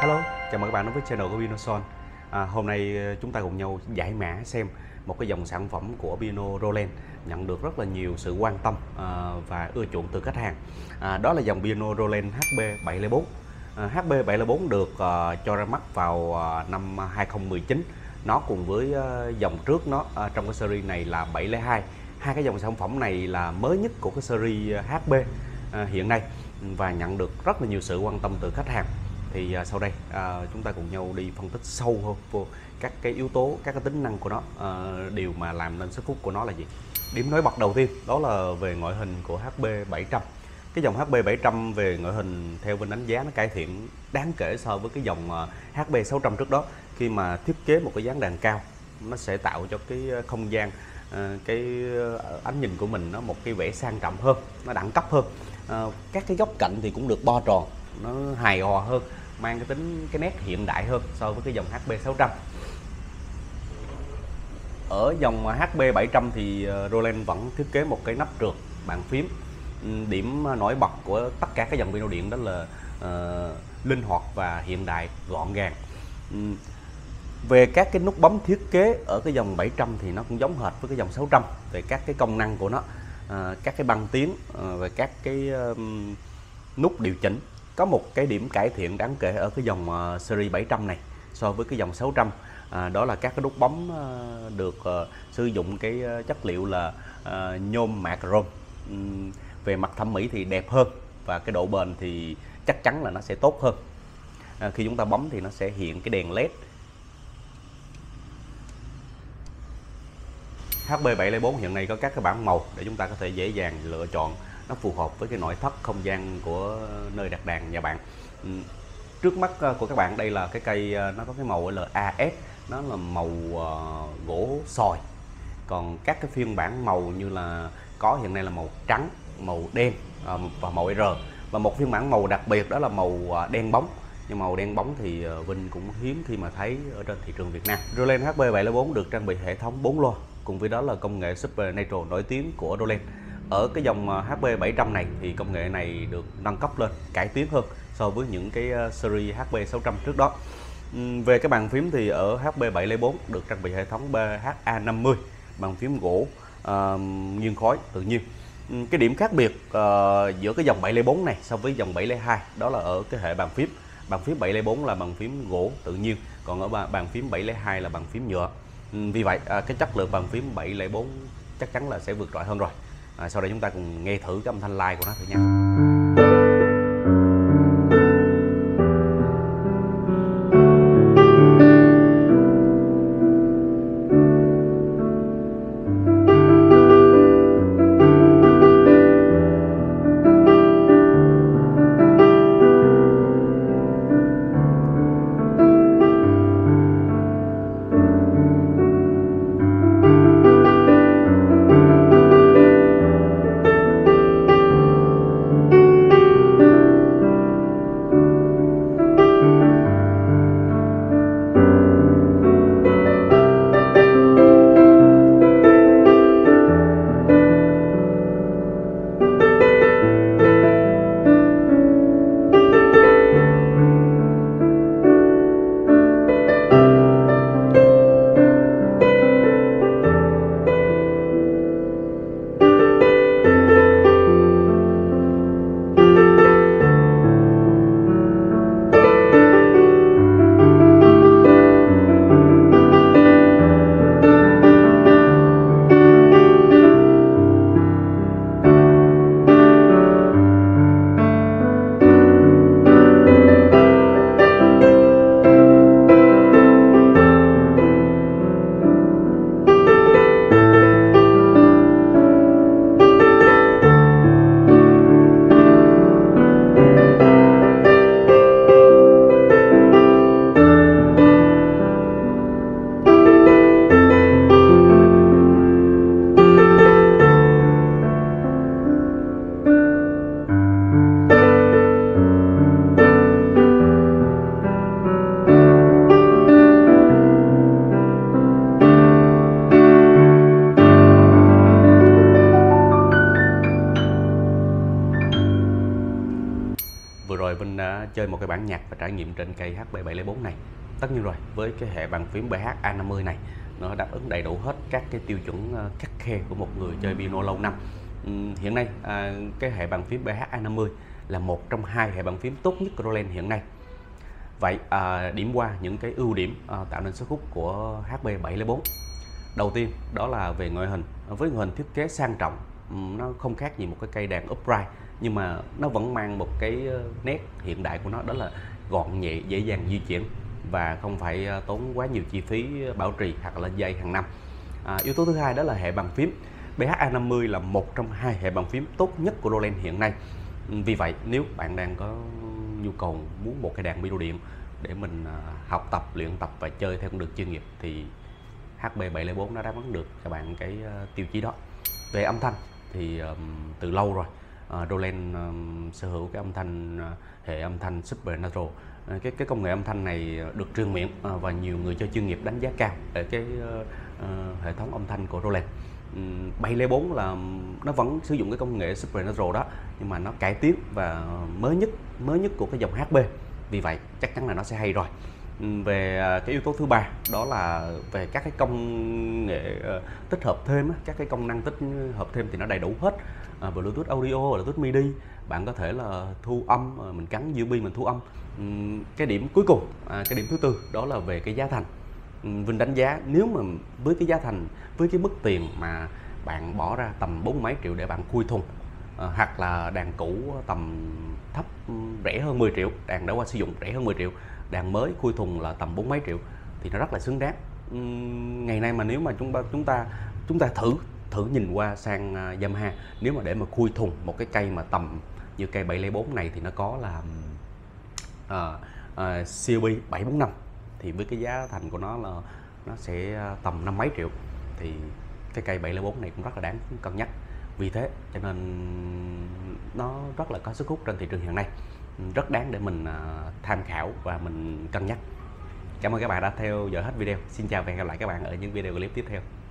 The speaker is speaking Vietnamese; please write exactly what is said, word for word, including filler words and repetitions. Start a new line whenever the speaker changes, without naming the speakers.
Hello, chào mừng các bạn đến với channel của Pinoson. À, hôm nay chúng ta cùng nhau giải mã xem một cái dòng sản phẩm của pino Roland nhận được rất là nhiều sự quan tâm à, và ưa chuộng từ khách hàng. À, đó là dòng pino Roland H B bảy không bốn. À, H B bảy không bốn được à, cho ra mắt vào uh, năm hai không một chín. Nó cùng với uh, dòng trước nó uh, trong cái series này là bảy không hai. Hai cái dòng sản phẩm này là mới nhất của cái series H B uh, hiện nay và nhận được rất là nhiều sự quan tâm từ khách hàng. Thì à, sau đây à, chúng ta cùng nhau đi phân tích sâu hơn vô các cái yếu tố, các cái tính năng của nó, à, điều mà làm nên sức hút của nó là gì. Điểm nổi bật đầu tiên đó là về ngoại hình của H B bảy trăm. Cái dòng H B bảy trăm về ngoại hình theo bên đánh giá nó cải thiện đáng kể so với cái dòng H B sáu trăm trước đó, khi mà thiết kế một cái dáng đàn cao nó sẽ tạo cho cái không gian, cái ánh nhìn của mình nó một cái vẻ sang trọng hơn, nó đẳng cấp hơn. À, các cái góc cạnh thì cũng được bo tròn, nó hài hòa hơn, mang cái tính cái nét hiện đại hơn so với cái dòng H B sáu trăm. Ở dòng H B bảy trăm thì Roland vẫn thiết kế một cái nắp trượt bàn phím. Điểm nổi bật của tất cả các dòng pino điện đó là uh, linh hoạt và hiện đại, gọn gàng. Um, về các cái nút bấm thiết kế ở cái dòng bảy trăm thì nó cũng giống hệt với cái dòng sáu trăm về các cái công năng của nó, uh, các cái băng tiếng, uh, về các cái um, nút điều chỉnh. Có một cái điểm cải thiện đáng kể ở cái dòng uh, series bảy trăm này so với cái dòng sáu trăm, à, đó là các cái nút bấm uh, được uh, sử dụng cái uh, chất liệu là uh, nhôm mạ chrome. Um, về mặt thẩm mỹ thì đẹp hơn và cái độ bền thì chắc chắn là nó sẽ tốt hơn. À, khi chúng ta bấm thì nó sẽ hiện cái đèn led. H B bảy không bốn hiện nay có các cái bảng màu để chúng ta có thể dễ dàng lựa chọn, nó phù hợp với cái nội thất không gian của nơi đặt đàn nhà bạn. Trước mắt của các bạn đây là cái cây, nó có cái màu là A S, nó là màu uh, gỗ sồi. Còn các cái phiên bản màu như là có hiện nay là màu trắng, màu đen uh, và màu R, và một phiên bản màu đặc biệt đó là màu uh, đen bóng. Nhưng màu đen bóng thì uh, Vinh cũng hiếm khi mà thấy ở trên thị trường Việt Nam. Roland H B bảy không bốn được trang bị hệ thống bốn loa, cùng với đó là công nghệ Super Nitro nổi tiếng của Roland. Ở cái dòng H B bảy trăm này thì công nghệ này được nâng cấp lên, cải tiến hơn so với những cái series H B sáu trăm trước đó. Về cái bàn phím thì ở H B bảy không bốn được trang bị hệ thống B H A năm mươi, bàn phím gỗ uh, nguyên khối tự nhiên. Cái điểm khác biệt uh, giữa cái dòng bảy không bốn này so với dòng bảy không hai đó là ở cái hệ bàn phím. Bàn phím bảy không bốn là bàn phím gỗ tự nhiên, còn ở bàn phím bảy không hai là bàn phím nhựa. Vì vậy uh, cái chất lượng bàn phím bảy không bốn chắc chắn là sẽ vượt trội hơn rồi. À, sau đây chúng ta cùng nghe thử cái âm thanh live của nó thử nha. chơi một cái bản nhạc và trải nghiệm trên cây H B bảy không bốn này. Tất nhiên rồi, với cái hệ bàn phím bê hát A năm mươi này, nó đáp ứng đầy đủ hết các cái tiêu chuẩn khắt khe của một người chơi piano lâu năm. Uhm, hiện nay à, cái hệ bàn phím bê hát A năm mươi là một trong hai hệ bàn phím tốt nhất của Roland hiện nay. Vậy à, điểm qua những cái ưu điểm à, tạo nên sức hút của H B bảy không bốn. Đầu tiên đó là về ngoại hình. Với ngoại hình thiết kế sang trọng, nó không khác gì một cái cây đàn upright, nhưng mà nó vẫn mang một cái nét hiện đại của nó, đó là gọn nhẹ, dễ dàng di chuyển và không phải tốn quá nhiều chi phí bảo trì hoặc là dây hàng năm. À, yếu tố thứ hai đó là hệ bàn phím. bê hát A năm mươi là một trong hai hệ bàn phím tốt nhất của Roland hiện nay. Vì vậy nếu bạn đang có nhu cầu muốn một cái đàn piano điện để mình học tập, luyện tập và chơi theo con đường chuyên nghiệp thì H B bảy không bốn nó đáp ứng được các bạn cái tiêu chí đó. Về âm thanh thì um, từ lâu rồi uh, Roland um, sở hữu cái âm thanh uh, hệ âm thanh Supernatural. Uh, cái cái công nghệ âm thanh này được truyền miệng uh, và nhiều người chơi chuyên nghiệp đánh giá cao để cái uh, uh, hệ thống âm thanh của Roland. Um, bảy không bốn là nó vẫn sử dụng cái công nghệ Supernatural đó, nhưng mà nó cải tiến và mới nhất mới nhất của cái dòng hát bê. Vì vậy chắc chắn là nó sẽ hay rồi. Về cái yếu tố thứ ba đó là về các cái công nghệ uh, tích hợp thêm, các cái công năng tích hợp thêm thì nó đầy đủ hết. uh, Bluetooth audio, Bluetooth MIDI, bạn có thể là thu âm, uh, mình gắn u ét bê mình thu âm. um, Cái điểm cuối cùng, uh, cái điểm thứ tư đó là về cái giá thành. um, Vinh đánh giá nếu mà với cái giá thành, với cái mức tiền mà bạn bỏ ra tầm bốn mấy triệu để bạn khui thùng, uh, hoặc là đàn cũ tầm thấp, um, rẻ hơn mười triệu, đàn đã qua sử dụng rẻ hơn mười triệu, đàn mới khui thùng là tầm bốn mấy triệu thì nó rất là xứng đáng. Uhm, ngày nay mà nếu mà chúng ta chúng ta chúng ta thử thử nhìn qua sang uh, Yamaha, nếu mà để mà khui thùng một cái cây mà tầm như cây bảy không bốn này thì nó có là uh, uh, xê lờ bê bảy bốn năm, thì với cái giá thành của nó là nó sẽ tầm năm mấy triệu, thì cái cây bảy không bốn này cũng rất là đáng cân nhắc. Vì thế cho nên nó rất là có sức hút trên thị trường hiện nay, rất đáng để mình uh, tham khảo và mình cân nhắc. Cảm ơn các bạn đã theo dõi hết video. Xin chào và hẹn gặp lại các bạn ở những video clip tiếp theo.